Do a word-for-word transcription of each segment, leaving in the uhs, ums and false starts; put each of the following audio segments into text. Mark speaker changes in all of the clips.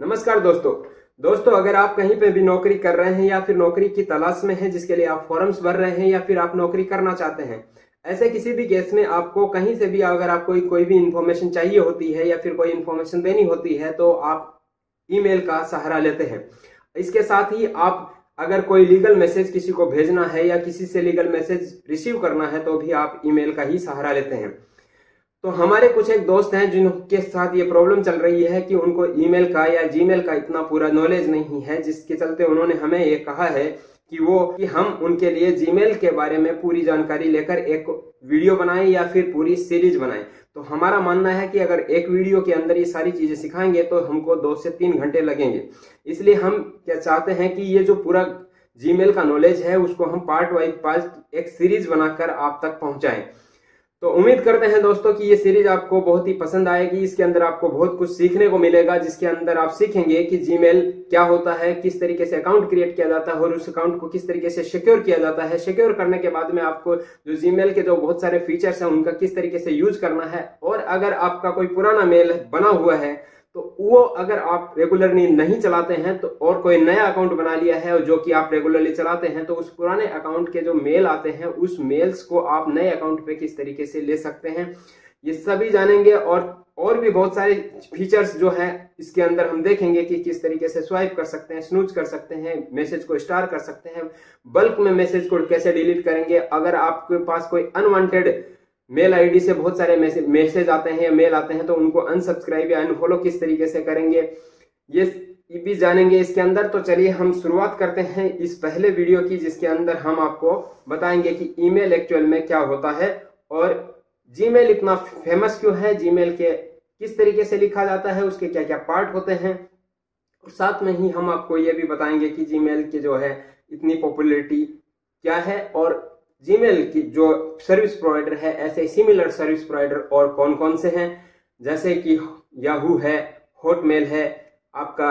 Speaker 1: नमस्कार दोस्तों दोस्तों अगर आप कहीं पे भी नौकरी कर रहे हैं या फिर नौकरी की तलाश में हैं जिसके लिए आप फॉर्म्स भर रहे हैं या फिर आप नौकरी करना चाहते हैं, ऐसे किसी भी केस में आपको कहीं से भी अगर आपको कोई भी इंफॉर्मेशन चाहिए होती है या फिर कोई इंफॉर्मेशन देनी होती है तो आप ईमेल का सहारा लेते हैं। इसके साथ ही आप अगर कोई लीगल मैसेज किसी को भेजना है या किसी से लीगल मैसेज रिसीव करना है तो भी आप ईमेल का ही सहारा लेते हैं। तो हमारे कुछ एक दोस्त हैं जिनके साथ ये प्रॉब्लम चल रही है कि उनको ईमेल का या जीमेल का इतना पूरा नॉलेज नहीं है, जिसके चलते उन्होंने हमें ये कहा है कि वो कि हम उनके लिए जीमेल के बारे में पूरी जानकारी लेकर एक वीडियो बनाएं या फिर पूरी सीरीज बनाएं। तो हमारा मानना है कि अगर एक वीडियो के अंदर ये सारी चीजें सिखाएंगे तो हमको दो से तीन घंटे लगेंगे। इसलिए हम क्या चाहते हैं कि ये जो पूरा जीमेल का नॉलेज है उसको हम पार्ट वाइज पार्ट एक सीरीज बनाकर आप तक पहुंचाएं। तो उम्मीद करते हैं दोस्तों कि ये सीरीज आपको बहुत ही पसंद आएगी। इसके अंदर आपको बहुत कुछ सीखने को मिलेगा, जिसके अंदर आप सीखेंगे कि जीमेल क्या होता है, किस तरीके से अकाउंट क्रिएट किया जाता है और उस अकाउंट को किस तरीके से सिक्योर किया जाता है। सिक्योर करने के बाद में आपको जो जीमेल के जो बहुत सारे फीचर्स हैं उनका किस तरीके से यूज करना है, और अगर आपका कोई पुराना मेल बना हुआ है तो वो अगर आप रेगुलरली नहीं चलाते हैं तो और कोई नया अकाउंट बना लिया है जो कि आप रेगुलरली चलाते हैं तो उस पुराने अकाउंट के जो मेल आते हैं उस मेल्स को आप नए अकाउंट पे किस तरीके से ले सकते हैं, ये सभी जानेंगे। और और भी बहुत सारे फीचर्स जो है इसके अंदर हम देखेंगे कि किस तरीके से स्वाइप कर सकते हैं, स्नूज कर सकते हैं, मैसेज को स्टार कर सकते हैं, बल्क में मैसेज को कैसे डिलीट करेंगे, अगर आपके पास कोई अनवांटेड मेल आईडी से बहुत सारे मैसेज मैसेज आते हैं या मेल आते हैं तो उनको अनसब्सक्राइब या अनफॉलो किस तरीके से करेंगे, ये भी जानेंगे इसके अंदर। तो चलिए हम शुरुआत करते हैं इस पहले वीडियो की, जिसके अंदर हम आपको बताएंगे कि ईमेल एक्चुअल में क्या होता है और जीमेल इतना फेमस क्यों है, जीमेल के किस तरीके से लिखा जाता है, उसके क्या क्या पार्ट होते हैं, और साथ में ही हम आपको ये भी बताएंगे कि जीमेल की जो है इतनी पॉपुलैरिटी क्या है और जीमेल की जो सर्विस प्रोवाइडर है ऐसे सिमिलर सर्विस प्रोवाइडर और कौन कौन से हैं, जैसे कि याहू है, हॉटमेल है, आपका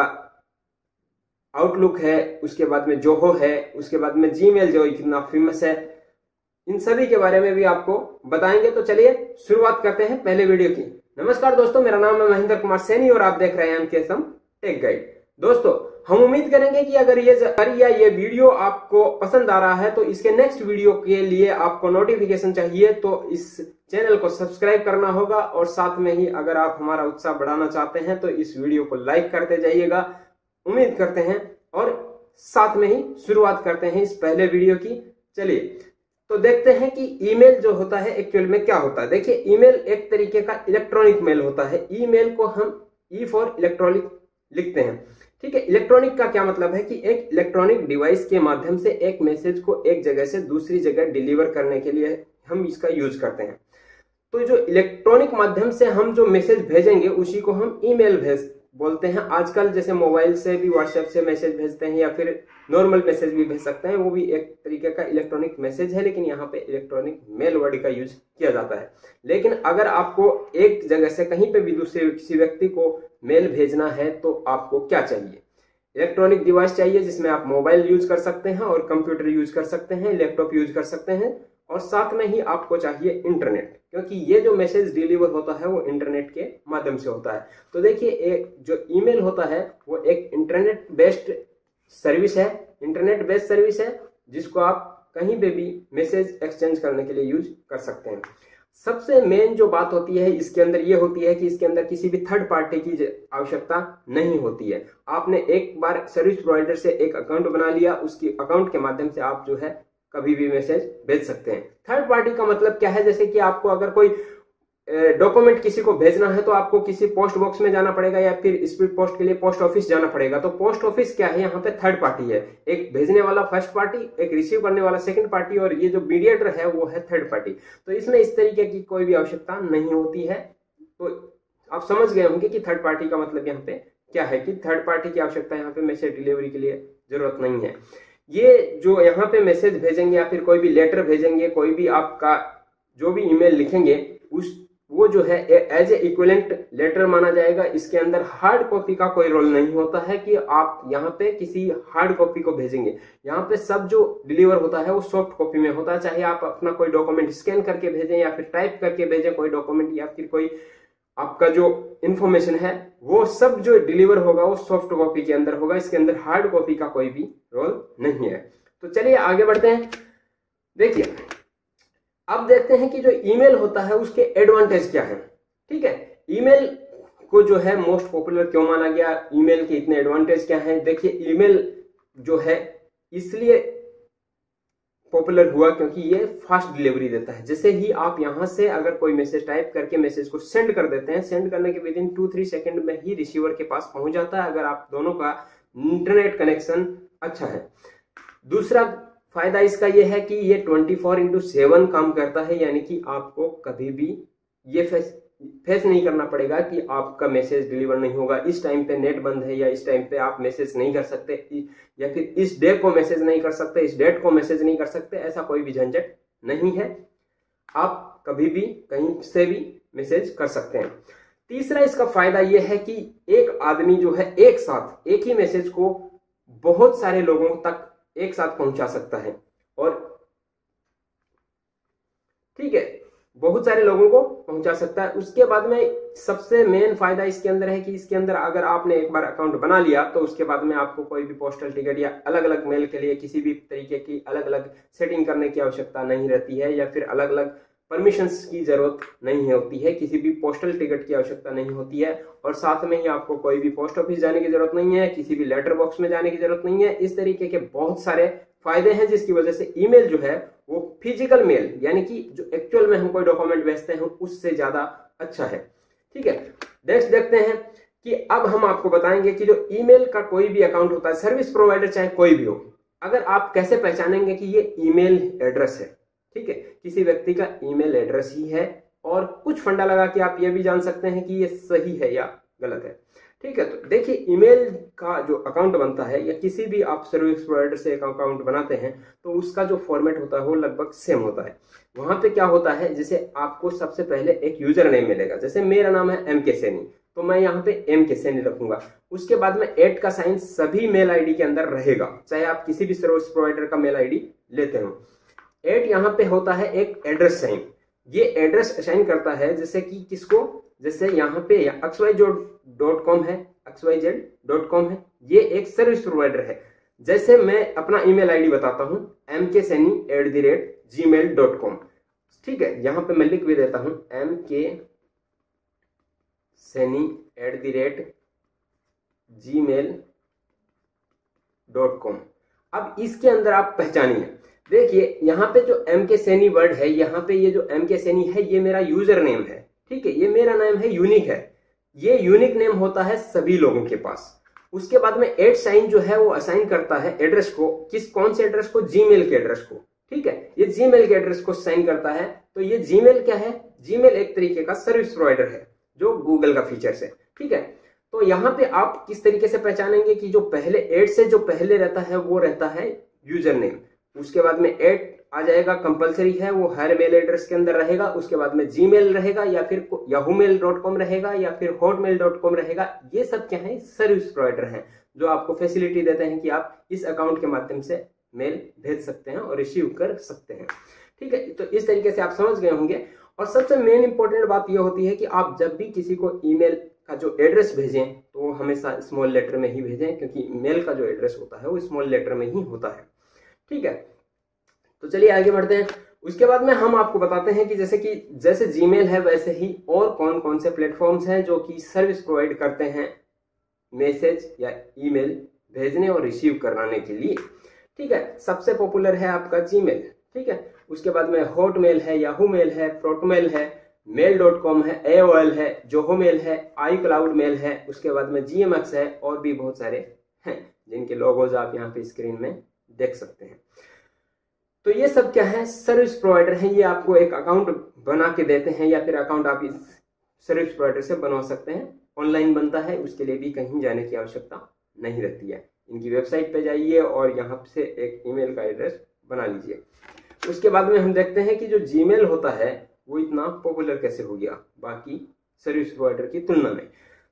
Speaker 1: आउटलुक है, उसके बाद में जोहो है, उसके बाद में जीमेल जो कितना फेमस है, इन सभी के बारे में भी आपको बताएंगे। तो चलिए शुरुआत करते हैं पहले वीडियो की। नमस्कार दोस्तों, मेरा नाम है महेंद्र कुमार सैनी और आप देख रहे हैं एमकेएसएम टेक गाइड। दोस्तों हम उम्मीद करेंगे कि अगर ये या ये वीडियो आपको पसंद आ रहा है तो इसके नेक्स्ट वीडियो के लिए आपको नोटिफिकेशन चाहिए तो इस चैनल को सब्सक्राइब करना होगा, और साथ में ही अगर आप हमारा उत्साह बढ़ाना चाहते हैं तो इस वीडियो को लाइक करते जाइएगा। उम्मीद करते हैं और साथ में ही शुरुआत करते हैं इस पहले वीडियो की। चलिए तो देखते हैं कि ईमेल जो होता है एक्चुअल में क्या होता है। देखिए ईमेल एक तरीके का इलेक्ट्रॉनिक मेल होता है। ईमेल को हम ई फॉर इलेक्ट्रॉनिक लिखते हैं, ठीक है। इलेक्ट्रॉनिक का क्या मतलब है कि एक इलेक्ट्रॉनिक डिवाइस के माध्यम से एक मैसेज को एक जगह से दूसरी जगह डिलीवर करने के लिए हम इसका यूज करते हैं। तो जो इलेक्ट्रॉनिक माध्यम से हम जो मैसेज भेजेंगे उसी को हम ईमेल भेज बोलते हैं। आजकल जैसे मोबाइल से भी व्हाट्सएप से मैसेज भेजते हैं या फिर नॉर्मल मैसेज भी भेज सकते हैं, वो भी एक तरीके का इलेक्ट्रॉनिक मैसेज है, लेकिन यहाँ पे इलेक्ट्रॉनिक मेल वर्ड का यूज किया जाता है। लेकिन अगर आपको एक जगह से कहीं पे भी दूसरे किसी व्यक्ति को मेल भेजना है तो आपको क्या चाहिए? इलेक्ट्रॉनिक डिवाइस चाहिए जिसमें आप मोबाइल यूज कर सकते हैं और कंप्यूटर यूज कर सकते हैं, लैपटॉप यूज कर सकते हैं, और साथ में ही आपको चाहिए इंटरनेट, क्योंकि ये जो मैसेज डिलीवर होता है वो इंटरनेट के माध्यम से होता है। तो देखिए एक जो ईमेल होता है वो एक इंटरनेट बेस्ड सर्विस है, इंटरनेट बेस्ड सर्विस है जिसको आप कहीं पे भी मैसेज एक्सचेंज करने के लिए यूज कर सकते हैं। सबसे मेन जो बात होती है इसके अंदर ये होती है कि इसके अंदर किसी भी थर्ड पार्टी की आवश्यकता नहीं होती है। आपने एक बार सर्विस प्रोवाइडर से एक अकाउंट बना लिया, उसकी अकाउंट के माध्यम से आप जो है कभी भी मैसेज भेज सकते हैं। थर्ड पार्टी का मतलब क्या है, जैसे कि आपको अगर कोई डॉक्यूमेंट किसी को भेजना है तो आपको किसी पोस्ट बॉक्स में जाना पड़ेगा या फिर स्पीड पोस्ट के लिए पोस्ट ऑफिस जाना पड़ेगा। तो पोस्ट ऑफिस क्या है, यहाँ पे थर्ड पार्टी है। एक भेजने वाला फर्स्ट पार्टी, एक रिसीव करने वाला सेकंड पार्टी, और ये जो मीडिएटर है वो है थर्ड पार्टी। तो इसमें इस तरीके की कोई भी आवश्यकता नहीं होती है। तो आप समझ गए होंगे कि थर्ड पार्टी का मतलब यहाँ पे क्या है, कि थर्ड पार्टी की आवश्यकता यहाँ पे मैसेज डिलीवरी के लिए जरूरत नहीं है। ये जो यहाँ पे मैसेज भेजेंगे या फिर कोई भी लेटर भेजेंगे, कोई भी आपका जो भी ईमेल लिखेंगे उस वो जो है एज ए इक्विवेलेंट लेटर माना जाएगा। इसके अंदर हार्ड कॉपी का कोई रोल नहीं होता है कि आप यहाँ पे किसी हार्ड कॉपी को भेजेंगे। यहाँ पे सब जो डिलीवर होता है वो सॉफ्ट कॉपी में होता है। चाहे आप अपना कोई डॉक्यूमेंट स्कैन करके भेजें या फिर टाइप करके भेजें कोई डॉक्यूमेंट, या फिर कोई आपका जो इंफॉर्मेशन है वो सब जो डिलीवर होगा वो सॉफ्ट कॉपी के अंदर होगा, इसके अंदर हार्ड कॉपी का कोई भी रोल नहीं है। तो चलिए आगे बढ़ते हैं। देखिए अब देखते हैं कि जो ईमेल होता है उसके एडवांटेज क्या है। ठीक है, ईमेल को जो है मोस्ट पॉपुलर क्यों माना गया, ईमेल के इतने एडवांटेज क्या हैं। देखिए ईमेल जो है इसलिए पॉपुलर हुआ क्योंकि ये फास्ट डिलीवरी देता है। जैसे ही आप यहां से अगर कोई मैसेज टाइप करके मैसेज को सेंड कर देते हैं, सेंड करने के within two three second में ही रिसीवर के पास पहुंच जाता है, अगर आप दोनों का इंटरनेट कनेक्शन अच्छा है। दूसरा फायदा इसका यह है कि ये ट्वेंटी फोर इंटू सेवन काम करता है, यानी कि आपको कभी भी ये फेस फेस नहीं करना पड़ेगा कि आपका मैसेज डिलीवर नहीं होगा, इस टाइम पे नेट बंद है या इस टाइम पे आप मैसेज नहीं कर सकते या फिर इस डे को मैसेज नहीं कर सकते, इस डेट को मैसेज नहीं कर सकते, ऐसा कोई भी झंझट नहीं है। आप कभी भी कहीं से भी मैसेज कर सकते हैं। तीसरा इसका फायदा यह है कि एक आदमी जो है एक साथ एक ही मैसेज को बहुत सारे लोगों तक एक साथ पहुंचा सकता है, और ठीक है बहुत सारे लोगों को पहुंचा सकता है। उसके बाद में सबसे मेन फायदा इसके अंदर है कि इसके अंदर अगर आपने एक बार अकाउंट बना लिया तो उसके बाद में आपको कोई भी पोस्टल टिकट या अलग अलग मेल के लिए किसी भी तरीके की अलग अलग सेटिंग करने की आवश्यकता नहीं रहती है, या फिर अलग अलग परमिशंस की जरूरत नहीं होती है, किसी भी पोस्टल टिकट की आवश्यकता नहीं होती है, और साथ में ही आपको कोई भी पोस्ट ऑफिस जाने की जरूरत नहीं है, किसी भी लेटर बॉक्स में जाने की जरूरत नहीं है। इस तरीके के बहुत सारे फायदे हैं जिसकी वजह से ईमेल जो है वो फिजिकल मेल यानी कि जो एक्चुअल में हम कोई डॉक्यूमेंट भेजते हैं उससे ज्यादा अच्छा है। ठीक है, नेक्स्ट देखते हैं कि अब हम आपको बताएंगे कि जो ईमेल का कोई भी अकाउंट होता है, सर्विस प्रोवाइडर चाहे कोई भी हो, अगर आप कैसे पहचानेंगे कि ये ईमेल एड्रेस है। ठीक है, किसी व्यक्ति का ईमेल एड्रेस ही है, और कुछ फंडा लगा के आप ये भी जान सकते हैं कि ये सही है या गलत है। ठीक है, तो देखिए ईमेल का जो अकाउंट बनता है या किसी भी आप सर्विस प्रोवाइडर से एक अकाउंट बनाते हैं तो उसका जो फॉर्मेट होता है वो लगभग सेम होता है। वहां पे क्या होता है, जैसे आपको सबसे पहले एक यूजर नेम मिलेगा, जैसे मेरा नाम है एम के सैनी, तो मैं यहाँ पे एम के सैनी रखूंगा। उसके बाद में एट का साइन सभी मेल आईडी के अंदर रहेगा, चाहे आप किसी भी सर्विस प्रोवाइडर का मेल आईडी लेते हो। एट यहाँ पे होता है एक एड्रेस साइन, ये एड्रेस असाइन करता है जैसे कि किसको, जैसे यहाँ पे X Y Z dot com है, X Y Z dot com है, ये एक सर्विस प्रोवाइडर है। जैसे मैं अपना ईमेल आईडी बताता हूँ M K Saini at the rate Gmail dot com. ठीक है, यहाँ पे मैं लिख भी देता हूँ M K Saini at the rate Gmail dot com. अब इसके अंदर आप पहचानिए, देखिए यहाँ पे जो एम के सैनी वर्ड है, यहाँ पे ये जो एम के सैनी है ये मेरा यूजर नेम है। ठीक है, ये मेरा नाम है, यूनिक है, ये यूनिक नेम होता है सभी लोगों के पास। उसके बाद में एट साइन जो है वो असाइन करता है एड्रेस को, किस कौन से एड्रेस को, जीमेल के एड्रेस को। ठीक है, ये जीमेल के एड्रेस को साइन करता है। तो ये जीमेल क्या है, जीमेल एक तरीके का सर्विस प्रोवाइडर है जो गूगल का फीचर्स है। ठीक है, तो यहाँ पे आप किस तरीके से पहचानेंगे कि जो पहले एट से जो पहले रहता है वो रहता है यूजर नेम, उसके बाद में एट आ जाएगा, कंपलसरी है, वो हर मेल एड्रेस के अंदर रहेगा। उसके बाद में जीमेल रहेगा या फिर याहू मेल डॉट कॉम रहेगा या फिर हॉटमेल डॉट कॉम रहेगा। ये सब क्या है, सर्विस प्रोवाइडर हैं जो आपको फैसिलिटी देते हैं कि आप इस अकाउंट के माध्यम से मेल भेज सकते हैं और रिसीव कर सकते हैं। ठीक है, तो इस तरीके से आप समझ गए होंगे। और सबसे मेन इंपॉर्टेंट बात यह होती है कि आप जब भी किसी को ईमेल का जो एड्रेस भेजें तो हमेशा स्मॉल लेटर में ही भेजें, क्योंकि मेल का जो एड्रेस होता है वो स्मॉल लेटर में ही होता है। ठीक है, तो चलिए आगे बढ़ते हैं। उसके बाद में हम आपको बताते हैं कि जैसे कि जैसे जीमेल है वैसे ही और कौन कौन से प्लेटफॉर्म्स हैं जो कि सर्विस प्रोवाइड करते हैं मैसेज या ईमेल भेजने और रिसीव कराने के लिए। ठीक है, सबसे पॉपुलर है आपका जीमेल। ठीक है, उसके बाद में हॉटमेल है, याहू मेल है, प्रोटमेल है, मेल डॉट कॉम है, एओएल है, जोहो मेल है, आई क्लाउड मेल है, उसके बाद में जीएमएक्स है, और भी बहुत सारे हैं जिनके लोगोज आप यहाँ पे स्क्रीन में देख सकते हैं। तो ये सब क्या है, सर्विस प्रोवाइडर हैं, ये आपको एक अकाउंट बना के देते हैं या फिर अकाउंट आप इस सर्विस प्रोवाइडर से बनवा सकते हैं। ऑनलाइन बनता है, उसके लिए भी कहीं जाने की आवश्यकता नहीं रहती है। इनकी वेबसाइट पे जाइए और यहाँ से एक ईमेल का एड्रेस बना लीजिए। उसके बाद में हम देखते हैं कि जो जीमेल होता है वो इतना पॉपुलर कैसे हो गया बाकी सर्विस प्रोवाइडर की तुलना में।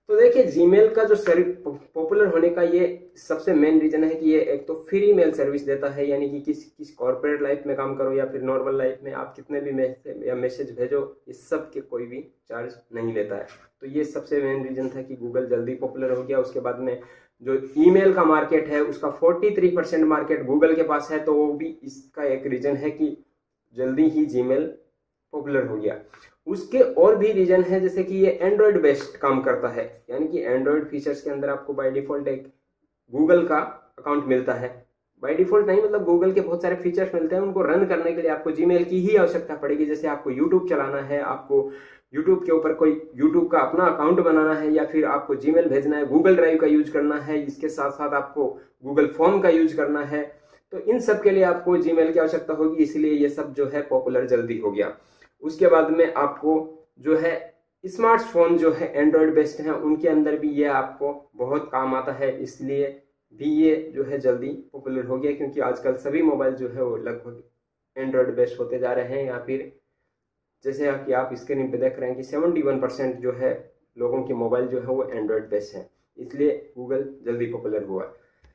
Speaker 1: तो देखिए जीमेल का जो पॉपुलर होने का ये सबसे मेन रीजन है कि ये एक तो फ्री मेल सर्विस देता है, यानी कि किस किस कॉर्पोरेट लाइफ में काम करो या फिर नॉर्मल लाइफ में आप कितने भी मैसेज या मैसेज भेजो, इस सब के कोई भी चार्ज नहीं लेता है। तो ये सबसे मेन रीजन था कि गूगल जल्दी पॉपुलर हो गया। उसके बाद में जो ईमेल का मार्केट है उसका तैंतालीस परसेंट मार्केट गूगल के पास है, तो वो भी इसका एक रीजन है कि जल्दी ही जीमेल पॉपुलर हो गया। उसके और भी रीजन है, जैसे कि ये एंड्रॉयड बेस्ड काम करता है, यानी कि एंड्रॉयड फीचर्स के अंदर आपको बाय डिफॉल्ट एक गूगल का अकाउंट मिलता है। बाय डिफॉल्ट नहीं, मतलब गूगल के बहुत सारे फीचर्स मिलते हैं, उनको रन करने के लिए आपको जीमेल की ही आवश्यकता पड़ेगी। जैसे आपको यूट्यूब चलाना है, आपको यूट्यूब के ऊपर कोई यूट्यूब का अपना अकाउंट बनाना है, या फिर आपको जीमेल भेजना है, गूगल ड्राइव का यूज करना है, इसके साथ साथ आपको गूगल फॉर्म का यूज करना है, तो इन सब के लिए आपको जीमेल की आवश्यकता होगी, इसलिए ये सब जो है पॉपुलर जल्दी हो गया। उसके बाद में आपको जो है स्मार्टफोन जो है एंड्रॉयड बेस्ड है, उनके अंदर भी ये आपको बहुत काम आता है, इसलिए भी ये जो है जल्दी पॉपुलर हो गया, क्योंकि आजकल सभी मोबाइल जो है वो लगभग एंड्रॉयड बेस्ड होते जा रहे हैं, या फिर जैसे कि आप स्क्रीन पे देख रहे हैं कि इकहत्तर परसेंट जो है लोगों के मोबाइल जो है वो एंड्रॉयड बेस्ड है, इसलिए गूगल जल्दी पॉपुलर हुआ।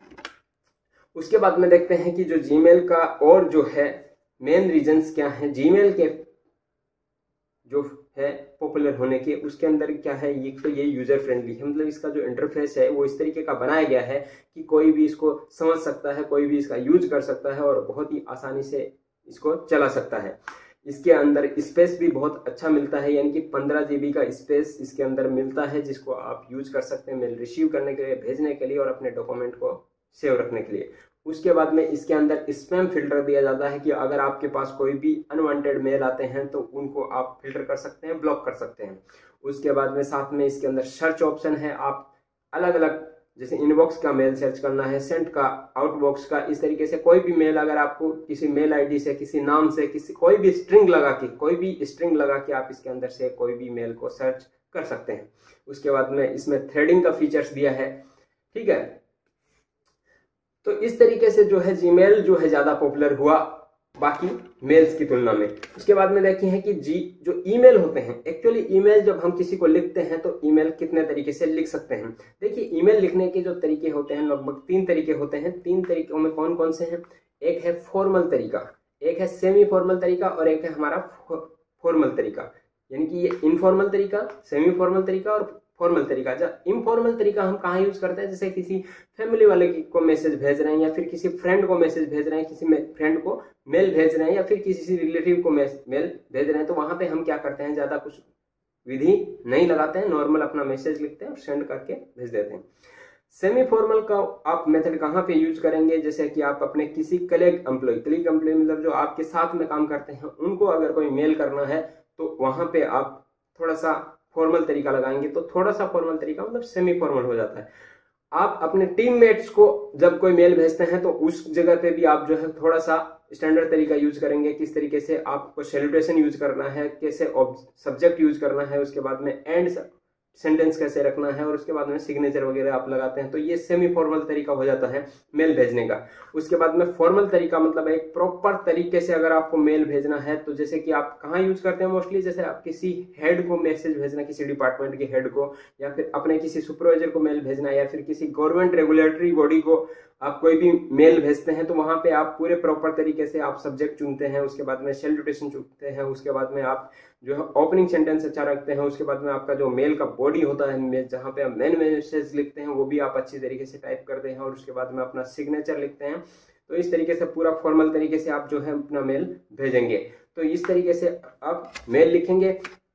Speaker 1: उसके बाद में देखते हैं कि जो जीमेल का और जो है मेन रीजंस क्या हैं जीमेल के जो है पॉपुलर होने के। उसके अंदर क्या है, ये तो ये यूजर फ्रेंडली है, मतलब इसका जो इंटरफेस है वो इस तरीके का बनाया गया है कि कोई भी इसको समझ सकता है, कोई भी इसका यूज कर सकता है और बहुत ही आसानी से इसको चला सकता है। इसके अंदर स्पेस भी बहुत अच्छा मिलता है, यानी कि पंद्रह जीबी का स्पेस इसके अंदर मिलता है, जिसको आप यूज कर सकते हैं मेल रिसीव करने के लिए, भेजने के लिए और अपने डॉक्यूमेंट को सेव रखने के लिए। उसके बाद में इसके अंदर स्पैम फिल्टर दिया जाता है कि अगर आपके पास कोई भी अनवांटेड मेल आते हैं तो उनको आप फिल्टर कर सकते हैं, ब्लॉक कर सकते हैं। उसके बाद में साथ में इसके अंदर सर्च ऑप्शन है, आप अलग अलग जैसे इनबॉक्स का मेल सर्च करना है, सेंट का, आउटबॉक्स का, इस तरीके से कोई भी मेल अगर आपको किसी मेल आईडी से, किसी नाम से, किसी कोई भी स्ट्रिंग लगा के कोई भी स्ट्रिंग लगा के आप इसके अंदर से कोई भी मेल को सर्च कर सकते हैं। उसके बाद में इसमें थ्रेडिंग का फीचर्स दिया है, ठीक है। तो इस तरीके से जो है जीमेल जो है ज्यादा पॉपुलर हुआ बाकी मेल्स की तुलना में। उसके बाद में देखें हैं कि जी जो ईमेल होते हैं, एक्चुअली ईमेल जब हम किसी को लिखते हैं तो ईमेल कितने तरीके से लिख सकते हैं। देखिए ईमेल लिखने के जो तरीके होते हैं लगभग तीन तरीके होते हैं। तीन तरीकों में कौन कौन से हैं, एक है फॉर्मल तरीका, एक है सेमी फॉर्मल तरीका और एक है हमारा फॉर्मल तरीका, यानी कि ये इनफॉर्मल तरीका, सेमी फॉर्मल तरीका और फॉर्मल तरीका। जब इनफॉर्मल तरीका हम कहाँ यूज करते हैं, जैसे किसी फैमिली वाले को मैसेज भेज रहे हैं या फिर किसी फ्रेंड को मैसेज भेज रहे हैं, किसी फ्रेंड को मेल भेज रहे हैं या फिर किसी रिलेटिव को मेल भेज रहे हैं, तो वहां पे हम क्या करते हैं, ज्यादा कुछ विधि नहीं लगाते हैं, नॉर्मल अपना मैसेज लिखते हैं और सेंड करके भेज देते हैं। सेमी फॉर्मल का आप मेथड कहाँ पे यूज करेंगे, जैसे कि आप अपने किसी कलीग एम्प्लॉय कलीग एम्प्लॉय मतलब जो आपके साथ में काम करते हैं, उनको अगर कोई मेल करना है तो वहां पे आप थोड़ा सा फॉर्मल तरीका लगाएंगे, तो थोड़ा सा फॉर्मल तरीका मतलब सेमी फॉर्मल हो जाता है। आप अपने टीममेट्स को जब कोई मेल भेजते हैं तो उस जगह पे भी आप जो है थोड़ा सा स्टैंडर्ड तरीका यूज करेंगे, किस तरीके से आपको सैल्यूटेशन यूज करना है, कैसे सब्जेक्ट यूज करना है, उसके बाद में एंड सेंटेंस कैसे रखना है और उसके बाद में सिग्नेचर वगैरह आप लगाते हैं, तो ये सेमी फॉर्मल तरीका हो जाता है मेल भेजने का। उसके बाद में फॉर्मल तरीका मतलब एक प्रॉपर तरीके से अगर आपको मेल भेजना है, तो जैसे कि आप कहाँ यूज करते हैं मोस्टली, जैसे आप किसी हेड को मैसेज भेजना, किसी डिपार्टमेंट के हेड को, या फिर अपने किसी सुपरवाइजर को मेल भेजना, या फिर किसी गवर्नमेंट रेगुलेटरी बॉडी को आप कोई भी मेल भेजते हैं, तो वहां पे आप पूरे प्रॉपर तरीके से आप सब्जेक्ट चुनते हैं, उसके बाद में सैल्यूटेशन चुनते हैं, उसके बाद में आप जो है ओपनिंग सेंटेंस अच्छा रखते हैं, उसके बाद में आपका जो मेल का बॉडी होता है जहां पे आप मेन मैसेज लिखते हैं वो भी आप अच्छी तरीके से टाइप करते हैं, और उसके बाद में अपना सिग्नेचर लिखते हैं। तो इस तरीके से पूरा फॉर्मल तरीके से आप जो है अपना मेल भेजेंगे। तो इस तरीके से आप मेल लिखेंगे।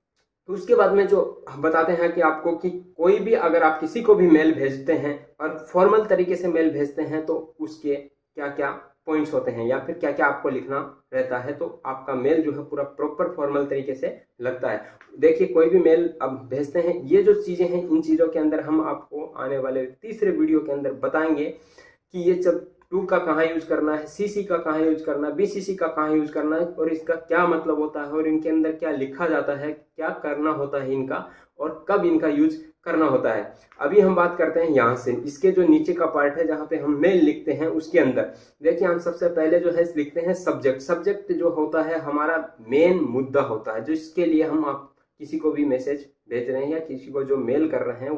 Speaker 1: तो उसके बाद में जो बताते हैं कि आपको कि कोई भी अगर आप किसी को भी मेल भेजते हैं और फॉर्मल तरीके से मेल भेजते हैं तो उसके क्या क्या पॉइंट्स होते हैं या फिर क्या क्या आपको लिखना रहता है, तो आपका मेल जो है पूरा प्रॉपर फॉर्मल तरीके से लगता है। देखिए कोई भी मेल आप भेजते हैं, ये जो चीजें हैं इन चीजों के अंदर हम आपको आने वाले तीसरे वीडियो के अंदर बताएंगे कि ये जब टू का कहाँ यूज करना है, सीसी का कहाँ यूज करना है, बीसीसी का कहाँ यूज करना है और इसका क्या मतलब होता है और इनके अंदर क्या लिखा जाता है, क्या करना होता है इनका और कब इनका यूज करना होता है। अभी हम बात करते हैं यहाँ से, इसके जो नीचे का पार्ट है जहाँ पे हम मेल लिखते हैं उसके अंदर देखिए हम सबसे पहले जो है लिखते हैं सब्जेक्ट। सब्जेक्ट जो होता है हमारा मेन मुद्दा होता है, जो इसके लिए हम आप किसी को भी मैसेज भेज रहे हैं या किसी को जो मेल कर रहे हैं वो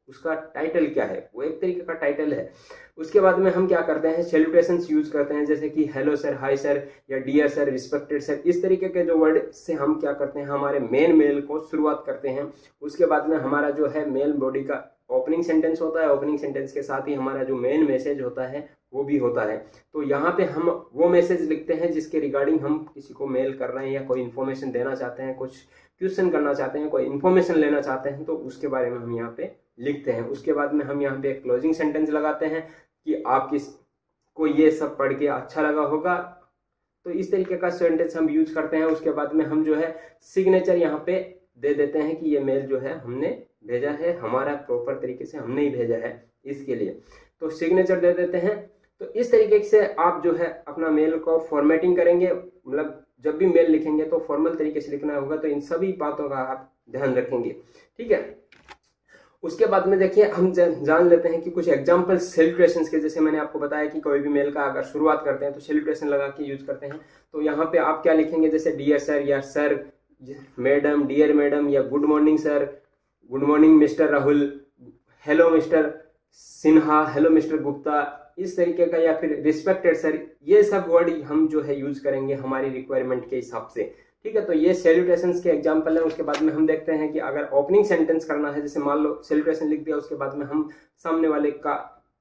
Speaker 1: उसका टाइटल क्या है, वो एक तरीके का टाइटल है। उसके बाद में हम क्या करते हैं, सैल्यूटेशंस यूज करते हैं, जैसे कि हेलो सर, हाय सर या डियर सर, रिस्पेक्टेड सर, इस तरीके के जो वर्ड से हम क्या करते हैं, हमारे मेन मेल को शुरुआत करते हैं। उसके बाद में हमारा जो है मेल बॉडी का ओपनिंग सेंटेंस होता है, ओपनिंग सेंटेंस के साथ ही हमारा जो मेन मैसेज होता है वो भी होता है। तो यहाँ पे हम वो मैसेज लिखते हैं जिसके रिगार्डिंग हम किसी को मेल कर रहे हैं या कोई इन्फॉर्मेशन देना चाहते हैं, कुछ क्वेश्चन करना चाहते हैं, कोई इन्फॉर्मेशन लेना चाहते हैं, तो उसके बारे में हम यहाँ पे लिखते हैं। उसके बाद में हम यहाँ पे एक क्लोजिंग सेंटेंस लगाते हैं कि आप किस को ये सब पढ़ के अच्छा लगा होगा, तो इस तरीके का सेंटेंस हम यूज करते हैं। उसके बाद में हम जो है सिग्नेचर यहाँ पे दे देते हैं कि ये मेल जो है हमने भेजा है, हमारा प्रॉपर तरीके से हमने ही भेजा है, इसके लिए तो सिग्नेचर दे देते हैं। तो इस तरीके से आप जो है अपना मेल को फॉर्मेटिंग करेंगे, मतलब जब भी मेल लिखेंगे तो फॉर्मल तरीके से लिखना होगा, तो इन सभी बातों का आप ध्यान रखेंगे, ठीक है। उसके बाद में देखिए हम जान लेते हैं कि कुछ एग्जाम्पल सैल्यूटेशंस के, जैसे मैंने आपको बताया कि कोई भी मेल का अगर शुरुआत करते हैं तो सैल्यूटेशन लगा के यूज करते हैं। तो यहाँ पे आप क्या लिखेंगे, जैसे डियर सर या सर, मैडम, डियर मैडम, या good morning sir, good morning mister Rahul, hello mister Sinha, hello mister Gupta, इस तरीके का, या फिर रिस्पेक्टेड सर, ये सब वर्ड हम जो है यूज करेंगे हमारी रिक्वायरमेंट के हिसाब से, ठीक है। तो ये सैल्यूटेशंस के एग्जांपल है। उसके बाद में हम देखते हैं कि अगर ओपनिंग सेंटेंस करना है, जैसे मान लो सैल्यूटेशन लिख दिया, उसके बाद में हम सामने वाले का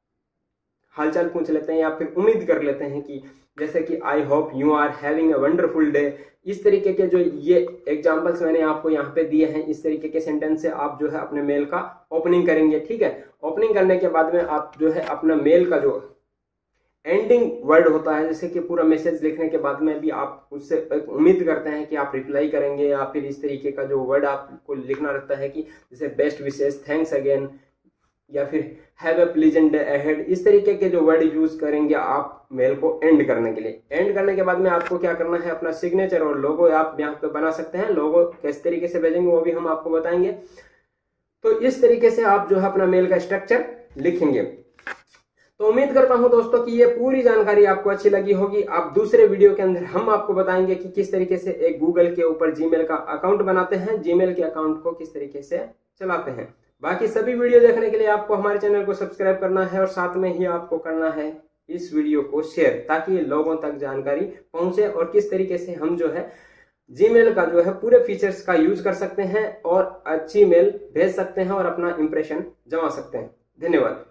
Speaker 1: हालचाल पूछ लेते हैं या फिर उम्मीद कर लेते हैं कि जैसे कि I hope you are having a wonderful day, इस तरीके के जो ये एग्जांपल्स मैंने आपको यहाँ पे दिए हैं, इस तरीके के सेंटेंस से आप जो है अपने मेल का ओपनिंग करेंगे, ठीक है। ओपनिंग करने के बाद में आप जो है अपना मेल का जो एंडिंग वर्ड होता है, जैसे कि पूरा मैसेज लिखने के बाद में भी आप उससे उम्मीद करते हैं कि आप रिप्लाई करेंगे, या फिर इस तरीके का जो वर्ड आपको लिखना रहता है कि जैसे बेस्ट विशेष, थैंक्स अगेन, या फिर have a pleasant day ahead, इस तरीके के जो वर्ड यूज करेंगे आप मेल को एंड करने के लिए। एंड करने के बाद में आपको क्या करना है, अपना सिग्नेचर और लोगो आप यहाँ पे बना सकते हैं। लोगो किस तरीके से भेजेंगे वो भी हम आपको बताएंगे। तो इस तरीके से आप जो है अपना मेल का स्ट्रक्चर लिखेंगे। तो उम्मीद करता हूं दोस्तों कि ये पूरी जानकारी आपको अच्छी लगी होगी। आप दूसरे वीडियो के अंदर हम आपको बताएंगे कि किस तरीके से एक गूगल के ऊपर जीमेल का अकाउंट बनाते हैं, जीमेल के अकाउंट को किस तरीके से चलाते हैं। बाकी सभी वीडियो देखने के लिए आपको हमारे चैनल को सब्सक्राइब करना है और साथ में ही आपको करना है इस वीडियो को शेयर, ताकि लोगों तक जानकारी पहुंचे और किस तरीके से हम जो है जीमेल का जो है पूरे फीचर्स का यूज कर सकते हैं और अच्छी मेल भेज सकते हैं और अपना इंप्रेशन जमा सकते हैं। धन्यवाद।